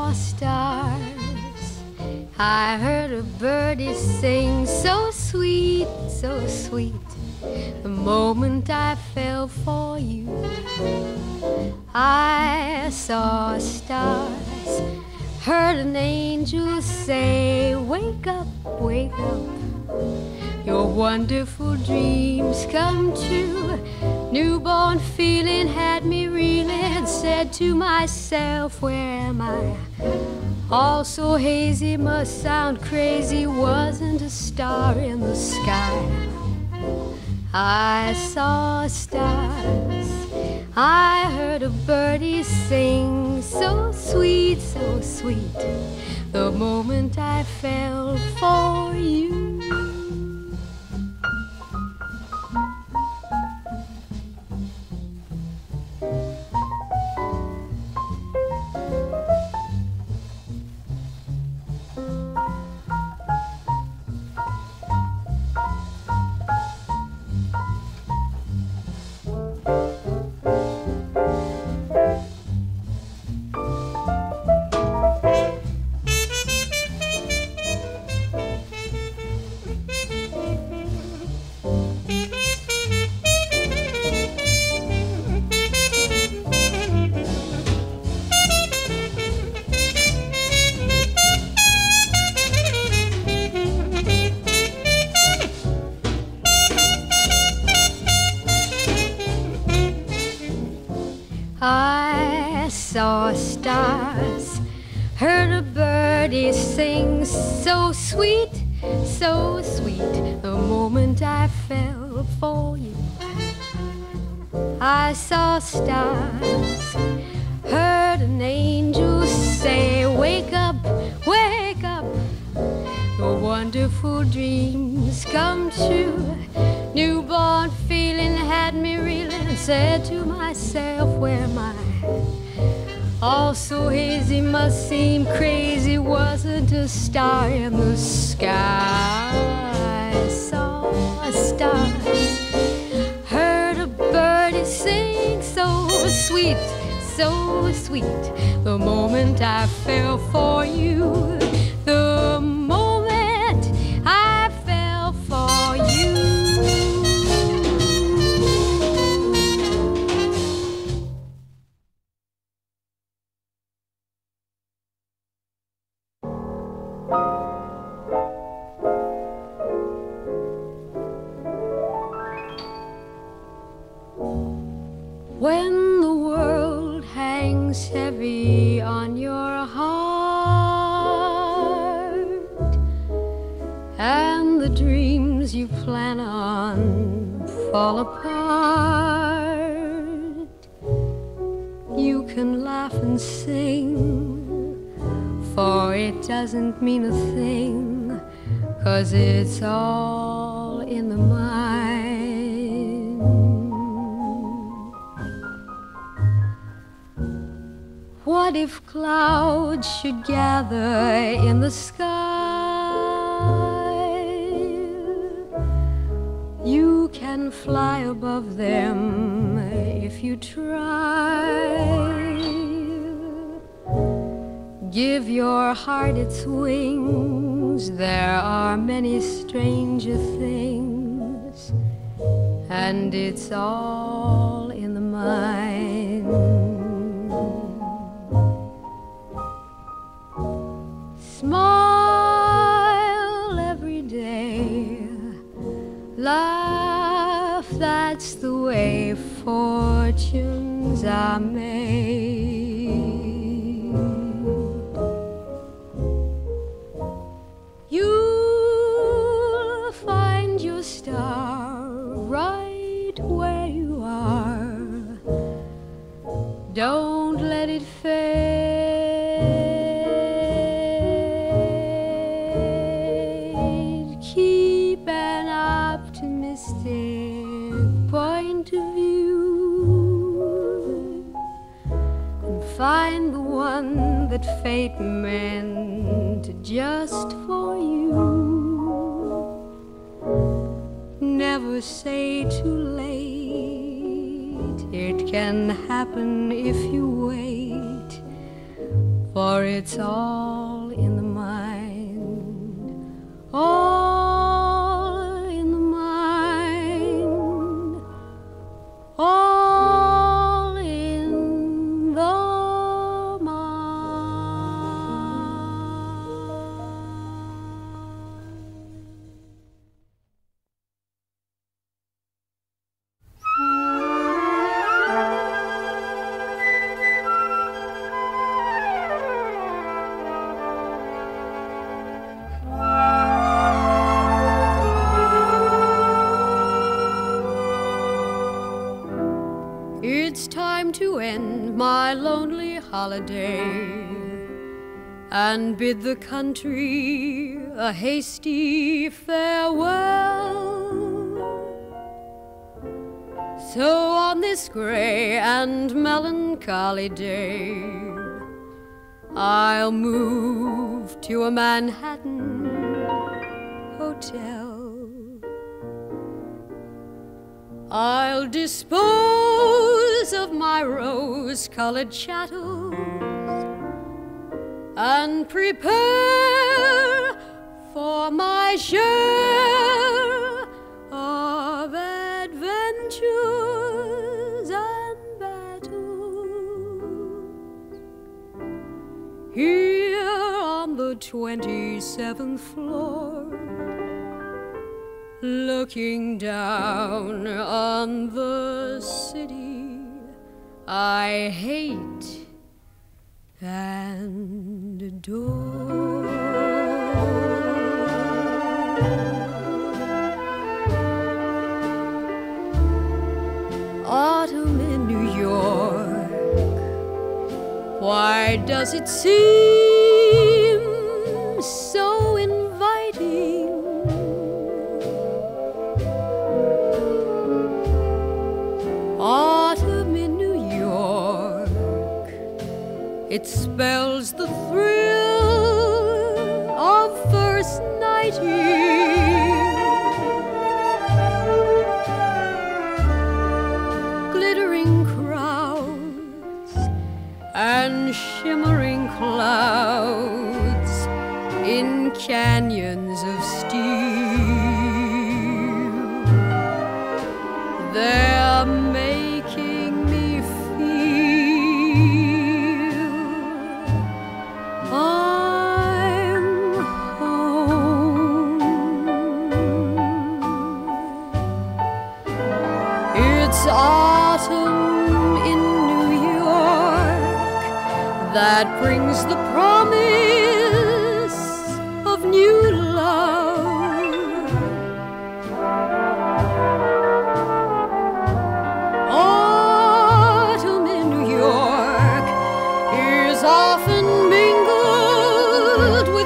saw stars. I heard a birdie sing so sweet, so sweet. The moment I fell for you, I saw stars. Heard an angel say, wake up, wake up. Your wonderful dreams come true. Newborn feeling had me reeling. Said to myself, where am I? All so hazy, must sound crazy. Wasn't a star in the sky. I saw stars. I heard a birdie sing so sweet, so sweet. The moment I fell for you. I saw stars, heard a birdie sing so sweet, so sweet. The moment I fell for you, I saw stars, heard an angel say, wake up, wake up. Your wonderful dreams come true. Newborn feeling had me reeling. Said to myself, where am I? All so hazy, must seem crazy. Wasn't a star in the sky. I saw stars, heard a birdie sing so sweet, so sweet. The moment I fell for you, the moment I fell for you. When the world hangs heavy on your heart and the dreams you plan on fall apart, you can laugh and sing, for it doesn't mean a thing, 'cause it's all in the mind. What if clouds should gather in the sky? You can fly above them if you try. Give your heart its wings. There are many stranger things, and it's all in the mind. Smile every day, laugh, that's the way fortunes are made. You'll find your star right where you are. Don't let it fade. Point of view and find the one that fate meant just for you. Never say too late. It can happen if you wait. for it's all in the mind, all in the mind, all in the It's time to end my lonely holiday and bid the country a hasty farewell. So on this gray and melancholy day, I'll move to a Manhattan hotel. I'll dispose of my rose-colored chattels and prepare for my share of adventures and battles. Here on the 27th floor, looking down on the city I hate and adore. Autumn in New York, why does it seem so inviting? Autumn in New York, it spells the thrill of first nighting. Glittering crowds and shimmering clouds in canyons of steel. They're making me feel I'm home. It's autumn in New York that brings the promise of new love. Autumn in New York is often mingled with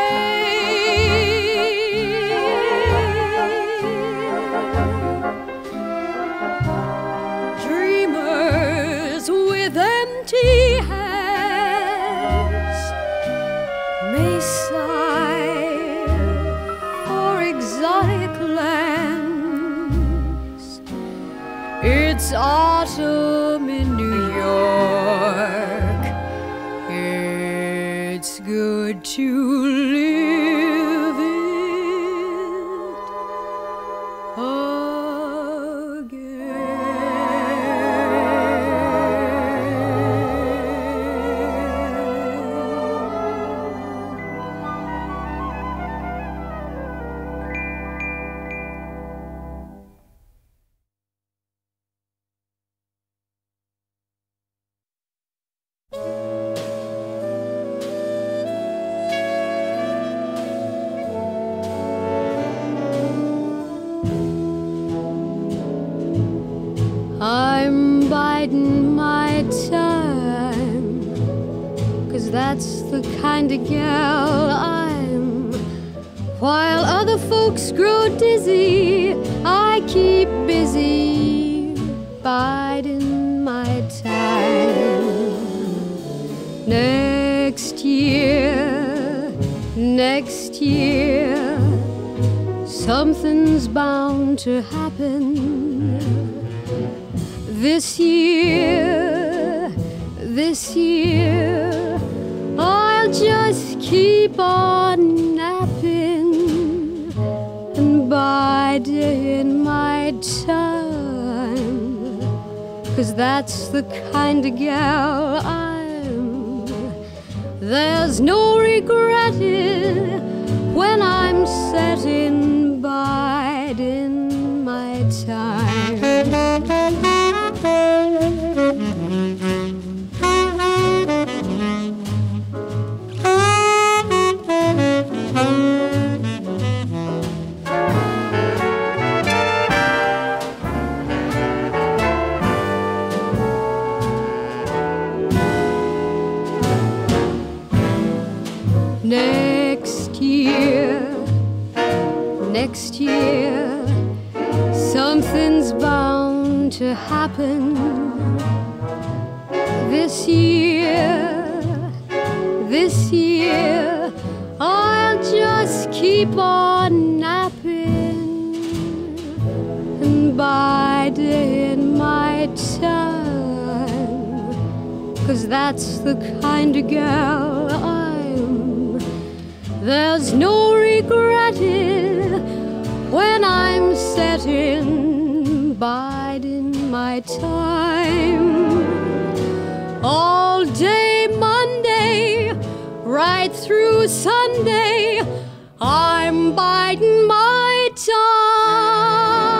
pain. Dreamers with empty hands may sigh for exotic lands. It's autumn in New York. It's good to live it I'm biding my time, 'cause that's the kind of gal I'm. While other folks grow dizzy, I keep busy biding my time. Next year, something's bound to happen. This year, just keep on napping and biding my time, 'cause that's the kind of gal I'm. There's no regretting when I'm setting biding my time. Next year, something's bound to happen. This year, I'll just keep on napping and biding my time, 'cause that's the kind of gal I'm. There's no regretting when I'm setting biding my time. All day Monday, right through Sunday, I'm biding my time.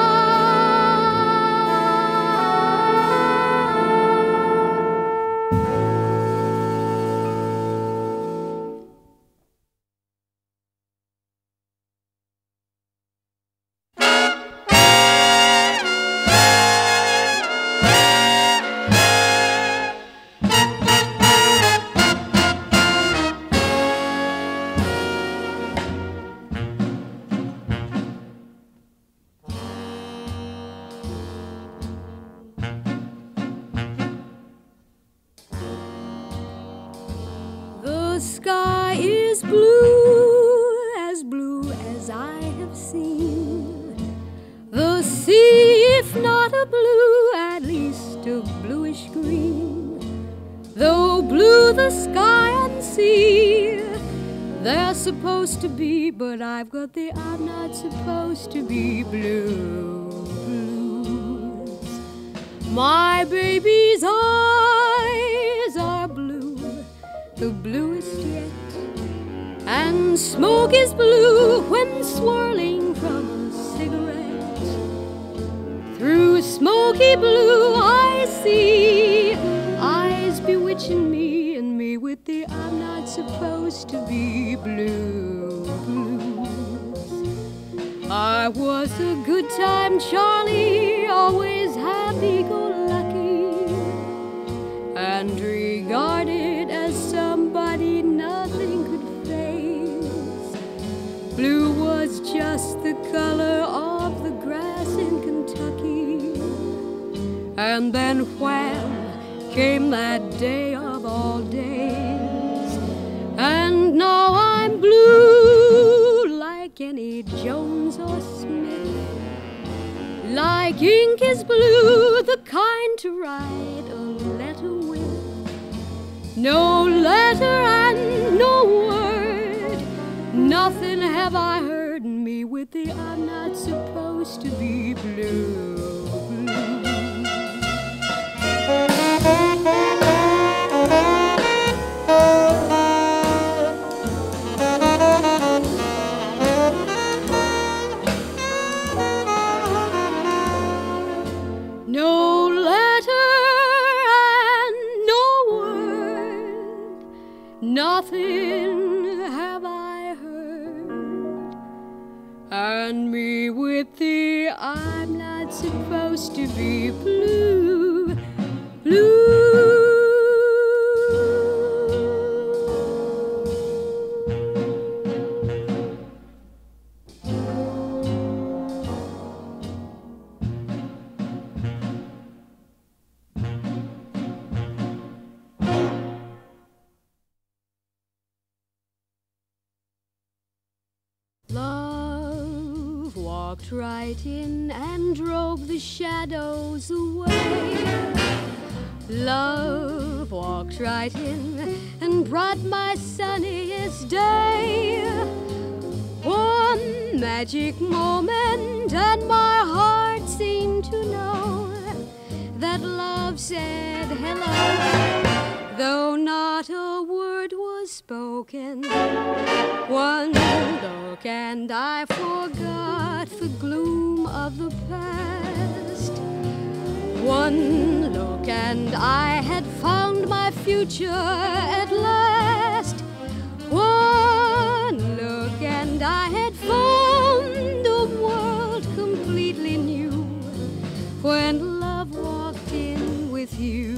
The sky is blue as I have seen. The sea, if not a blue, at least a bluish green. Though blue the sky and sea, they're supposed to be, but I've got the I'm not supposed to be blue blues. My baby's eyes are blue, the bluest yet, and smoke is blue when swirling from a cigarette. Through smoky blue I see eyes bewitching me, and me with the I'm not supposed to be blue blues. I was a good time Charlie, always happy-go-lucky, and regarded as somebody nothing could face. Blue was just the color of the grass in Kentucky. And then when came that day of all days, and now I'm blue like any Jones or Smith, like ink is blue, the kind to write a letter with. No letter and no word, nothing have I heard, me with the I'm not supposed to be blue. No letter and no word, nothing have I heard, and me with the I'm not supposed to be blue, blue. Love walked right in and drove the shadows away. Love walked right in and brought my sunniest day. One magic moment and my heart seemed to know that love said hello, though not a word was spoken. One look and I forgot the gloom of the past. One look and I had found my future at last. One look and I had found a world completely new when love walked in with you.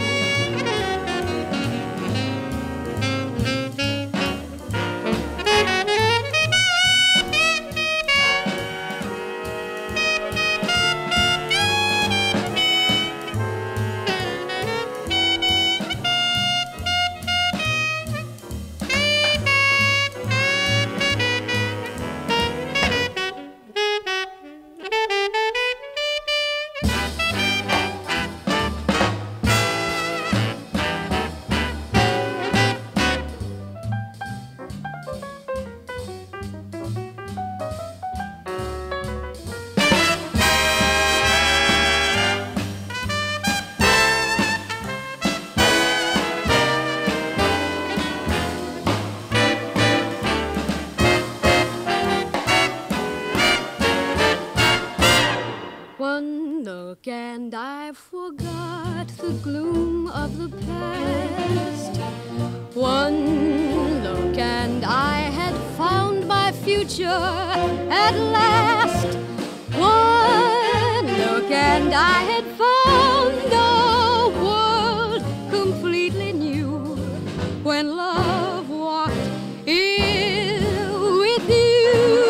And I forgot the gloom of the past. One look and I had found my future at last. One look and I had found a world completely new when love walked in with you.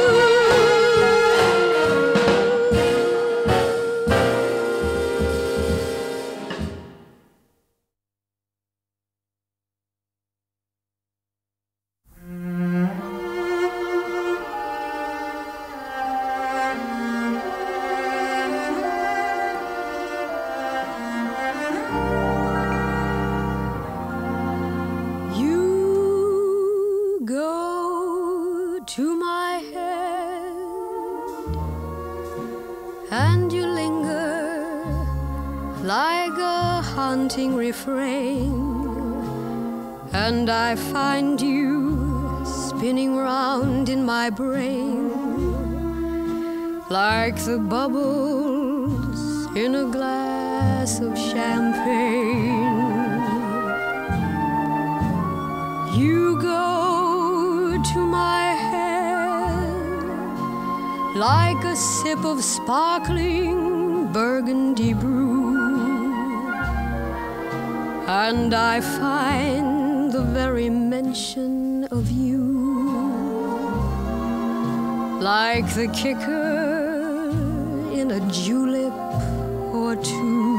Refrain, and I find you spinning round in my brain like the bubbles in a glass of champagne. You go to my head like a sip of sparkling burgundy brew, and I find the very mention of you like the kicker in a julep or two.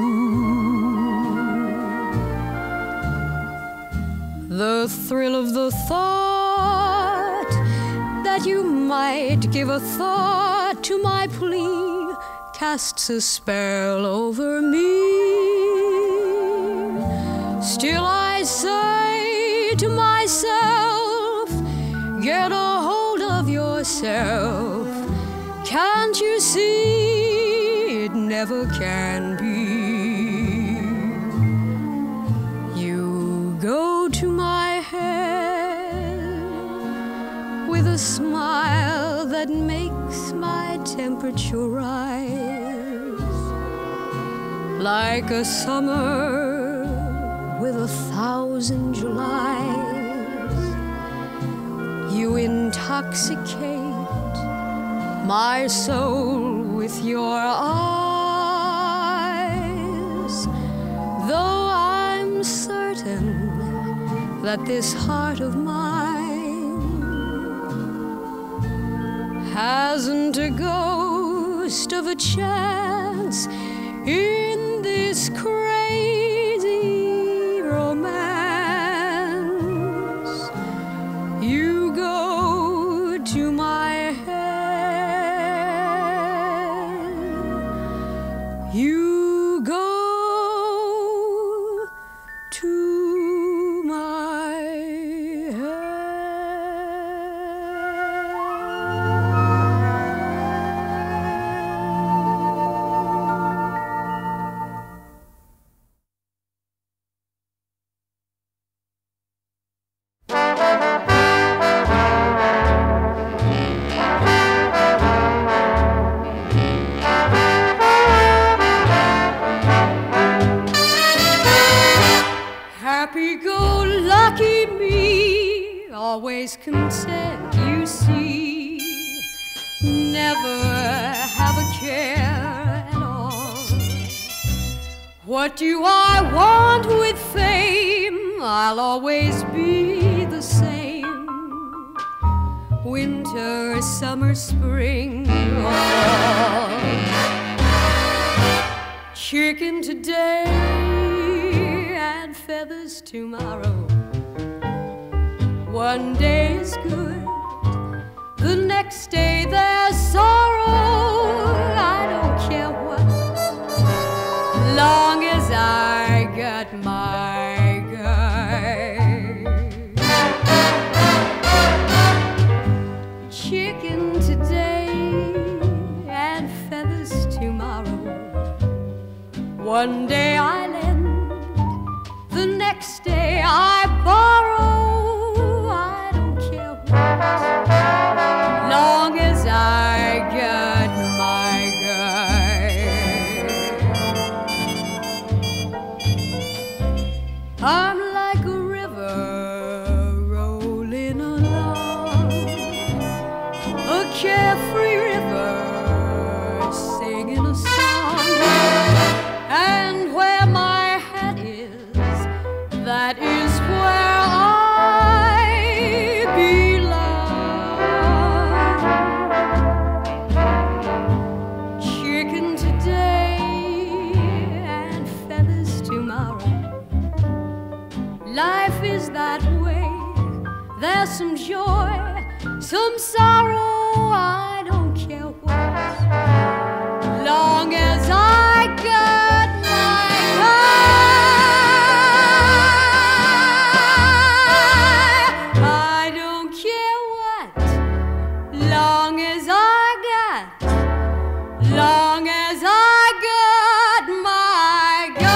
The thrill of the thought that you might give a thought to my plea casts a spell over me. Still I say to myself, get a hold of yourself. Can't you see it never can be? You go to my head with a smile that makes my temperature rise like a summer with 1,000 Julys. You intoxicate my soul with your eyes, though I'm certain that this heart of mine hasn't a ghost of a chance in this crazy romance. You go to my head. You go always content, you see, never have a care at all. What do I want with fame? I'll always be the same. Winter, summer, spring, fall. Chicken today and feathers tomorrow. One day is good, the next day there's sorrow. I don't care what, long as I got my guy. Chicken today and feathers tomorrow. One day I lend, the next day I borrow. I don't care what, long as I got my guy. I'm like a river rolling along, a carefree river singing a song. And where my head is, that is where I belong. Chicken today and feathers tomorrow. Life is that way. There's some joy, some sorrow. I don't care what, long as I got my guy. I don't care what, long as I got, long as I got my guy.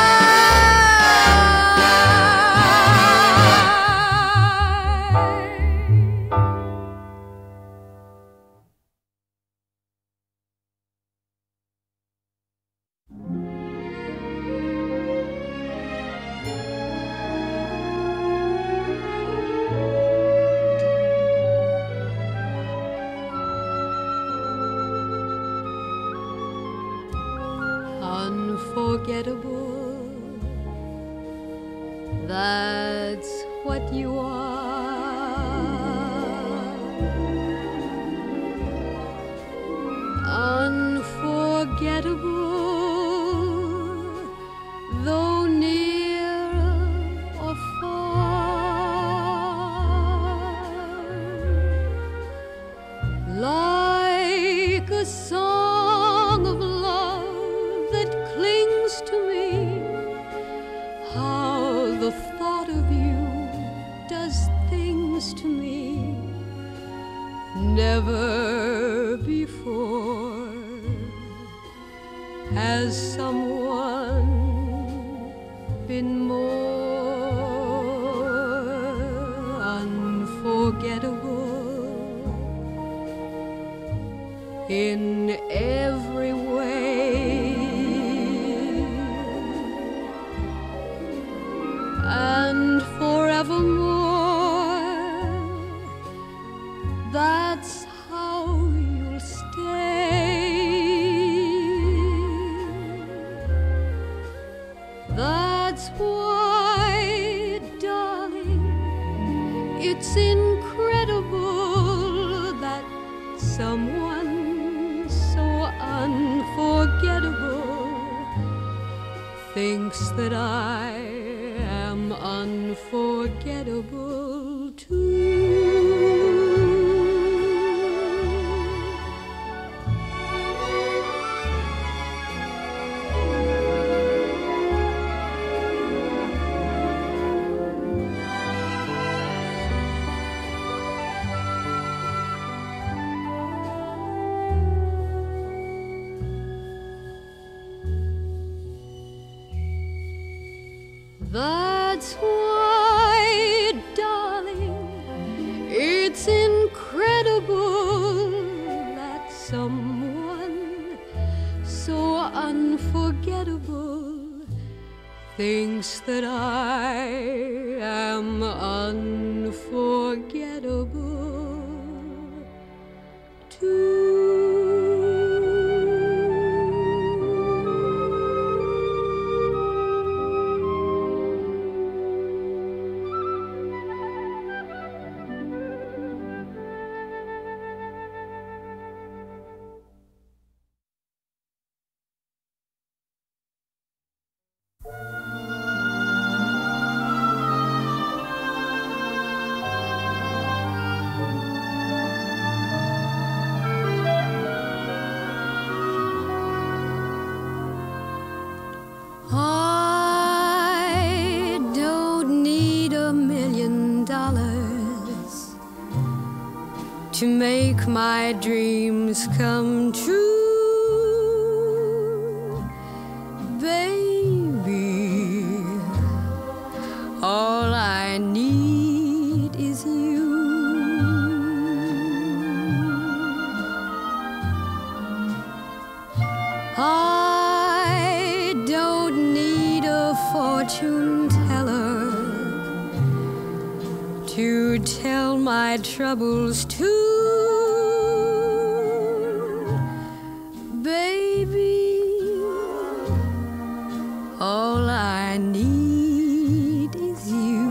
Unforgettable, that's what you are. Unforgettable, though near or far, like a song of love that clings to me. How the thought of you does things to me. Never before has someone been more unforgettable in every way. And forevermore, that's how you'll stay. That's why, darling, it's incredible that someone so unforgettable thinks that I am unforgettable too. That's why, darling, it's incredible that someone so unforgettable thinks that I am unforgettable too. I don't need $1 million to make my dreams come true, baby. All I need is you. I don't need a fortune teller to tell my troubles to, baby. All I need is you.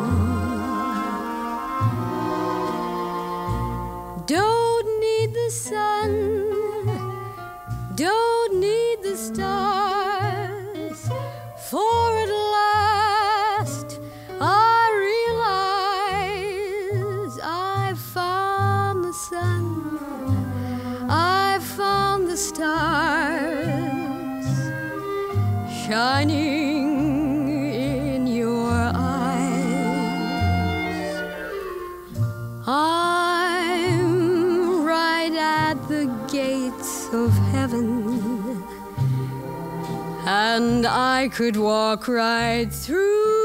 Don't need the sun, don't need the stars, for at last I realize I found the sun, I found the stars shining in your eyes. I'm right at the gates of heaven, and I could walk right through,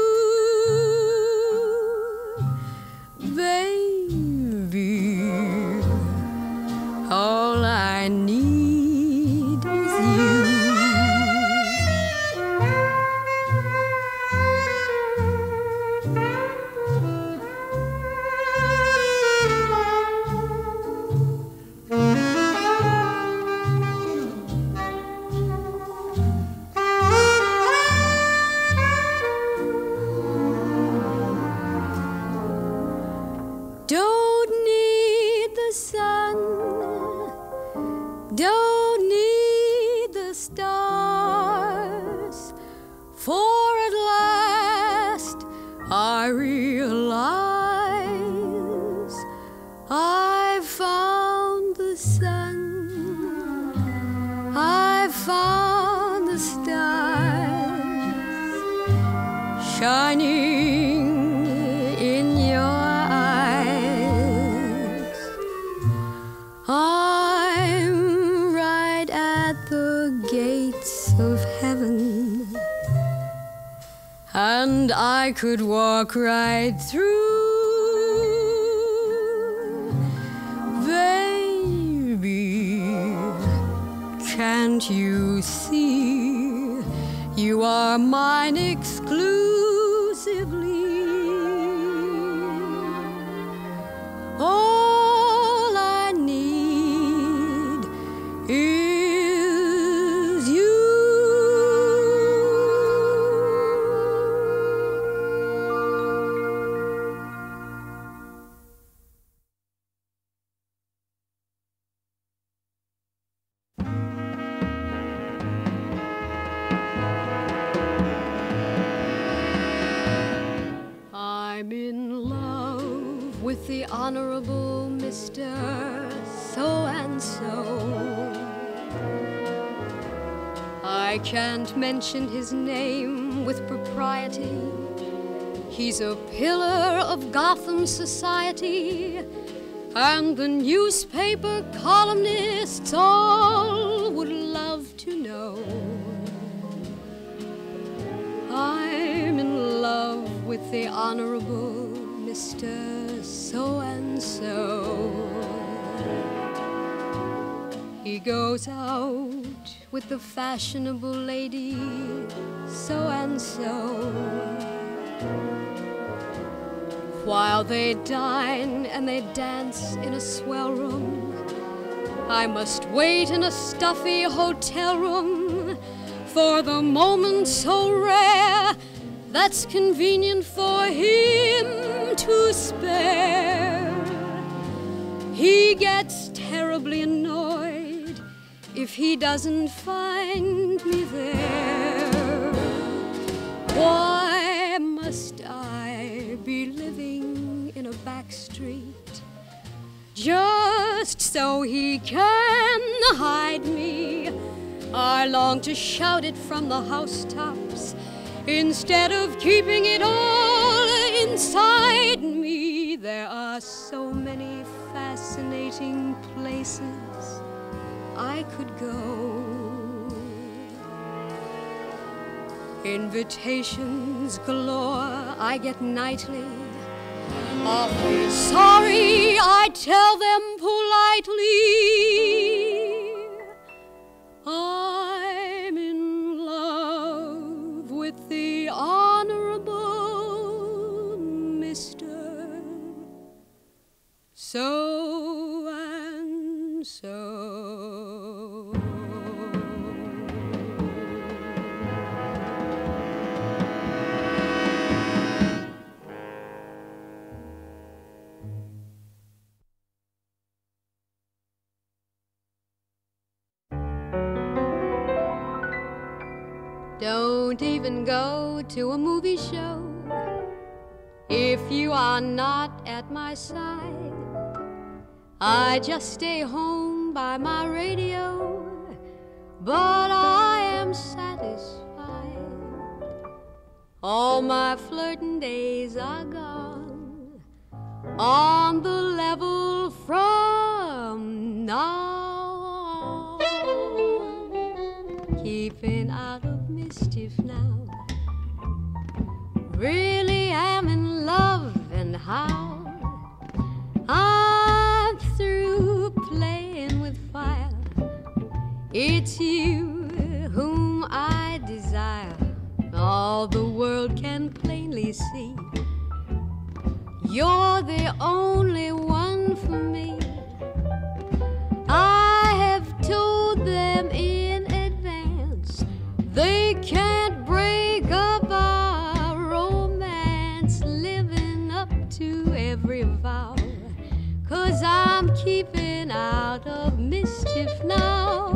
baby. All I need is you. Don't need the sun, don't need the stars, for at last I realize I found the sun, I found the stars shining in your eyes. I'm right at the gates of heaven, and I could walk right through, baby. Can't you see you are mine exclusively? All I need is you. I'm in love with the Honorable Mr. So-and-so. I can't mention his name with propriety. He's a pillar of Gotham society, and the newspaper columnists all would love to know. I'm in love with the Honorable Mr. So-and-so. He goes out with with the fashionable lady so-and-so. While they dine and they dance in a swell room, I must wait in a stuffy hotel room for the moment so rare that's convenient for him to spare. He gets terribly annoyed if he doesn't find me there. Why must I be living in a back street just so he can hide me? I long to shout it from the housetops instead of keeping it all inside me. There are so many fascinating places I could go. Invitations galore I get nightly. Awfully sorry, I tell them politely. I'm in love with the Honorable Mr. So-and-so. Don't even go to a movie show if you are not at my side. I just stay home by my radio, but I am satisfied. All my flirting days are gone, on the level from now on. Keeping out of mischief now. Really am in love, and how? I'm through playing with fire. It's you whom I desire. All the world can plainly see. You're the only one for me. I have told them in advance they can't break up our romance, living up to every vow. 'Cause I'm keeping out of mischief now.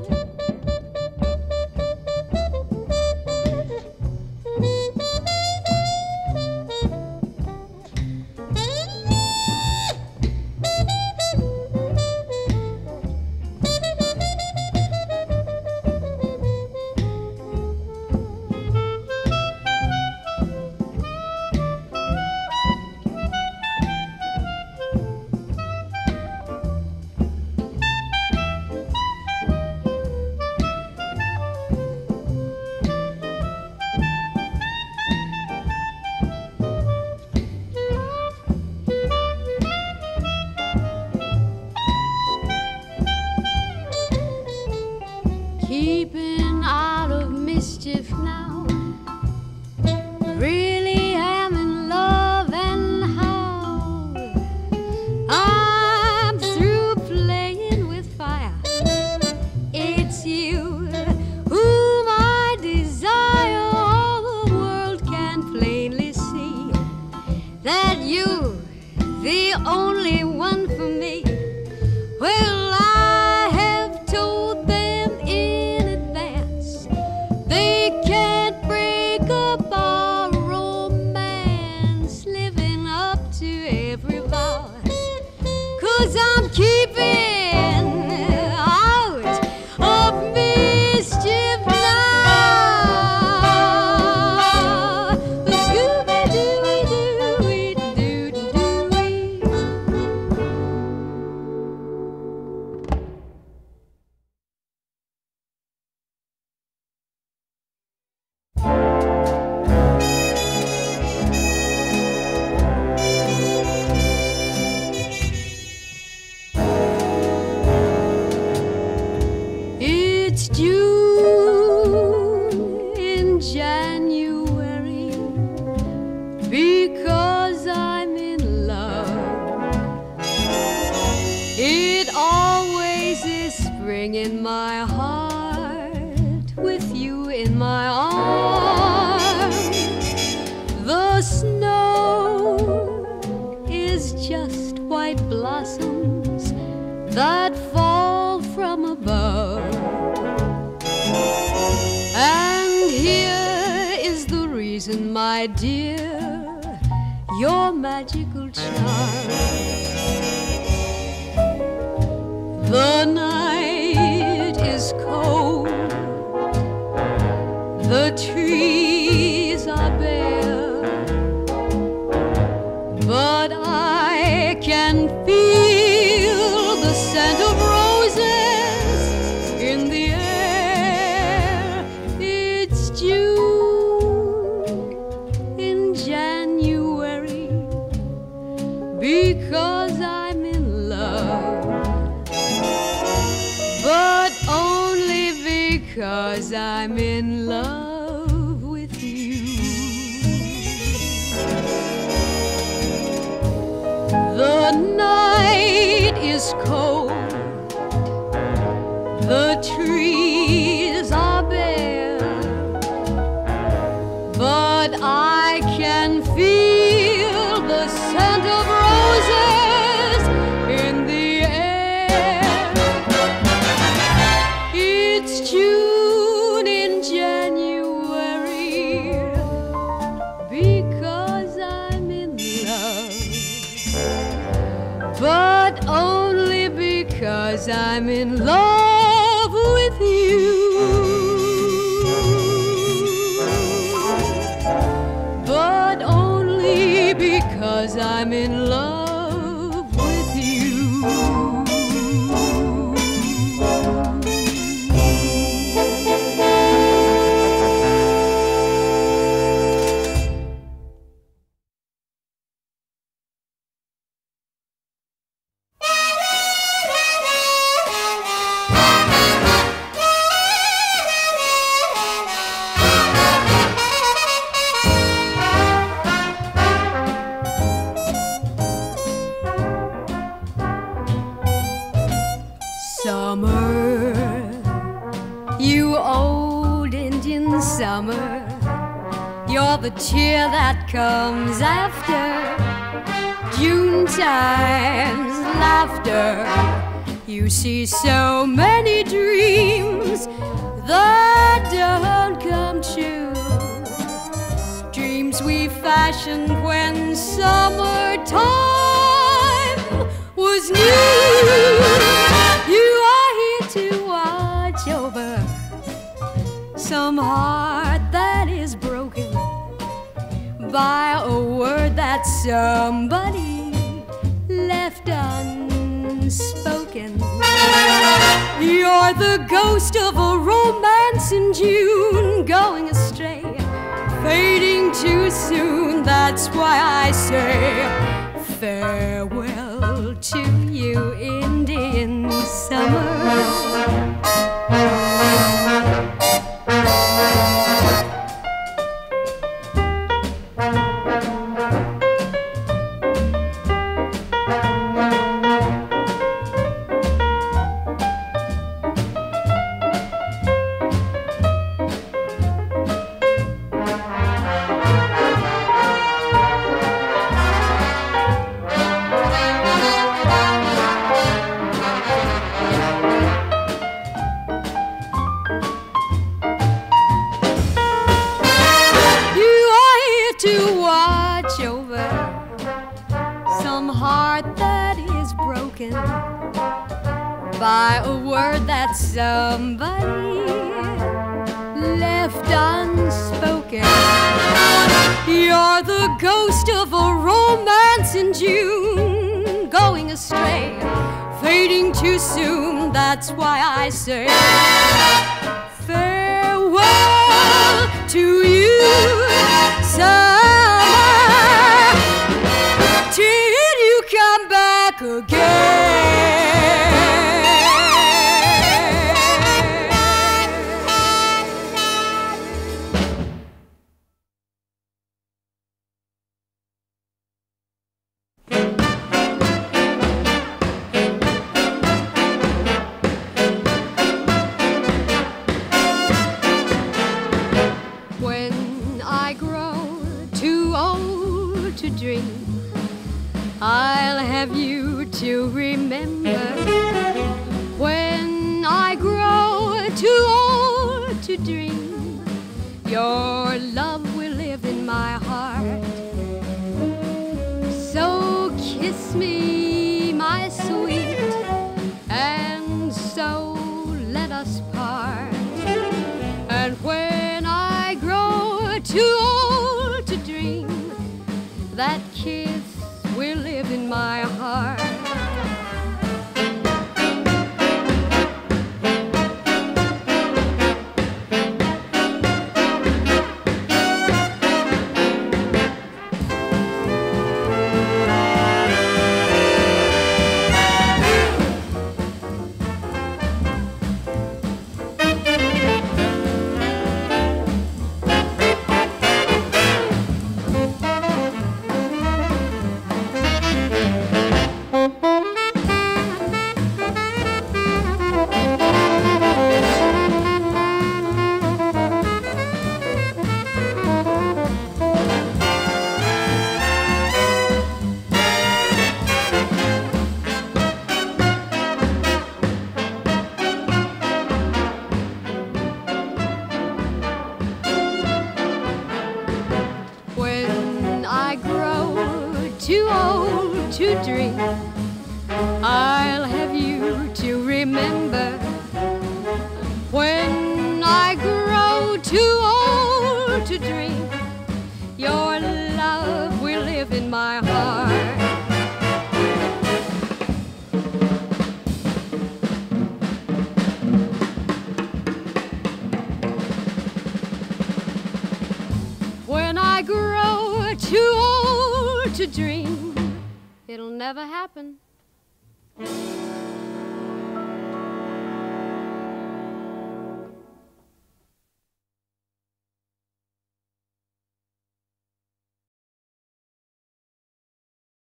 Keeping out of mischief now. Really am in love, and how? I'm through playing with fire. It's you whom I desire. All the world can plainly see that you're the only one for me. Well, I have told them in advance they can't break up our romance, living up to every vow. 'Cause I'm keeping out of mischief now. Scooby-Dooby-Doo-Doo-Doo-Doo. It's June. that fall from above. And here is the reason, my dear, your magical charm. The night is cold, the trees are bare, but I can feel the scent of roses in the air. It's June in January, because I'm in love, but only because I'm in love with you. The night is cold, the trees are bare, but I can feel the scent of roses in the air. It's June in January, because I'm in love, but only because I'm in love with you. But only because I'm in love with you. Summer, you old Indian summer, you're the cheer that comes after June time's laughter. You see so many dreams that don't come true, dreams we fashioned when summertime was new. You are here to watch over some heart that is broken by a word that somebody left unspoken. You're the ghost of a romance in June, going astray, fading too soon. That's why I say farewell to you, Indian summer. By a word that somebody left unspoken. You're the ghost of a romance in June, going astray, fading too soon. That's why I say farewell to you, summer, till you come back again. I'll have you to remember dream. Your love will live in my heart. So kiss me, my sweet, and so let us part. And when I grow too old to dream, that kiss will live in my heart. Too old to dream, I'll have you to remember. When I grow too old to dream, your love will live in my heart. When I grow too old to dream, it'll never happen.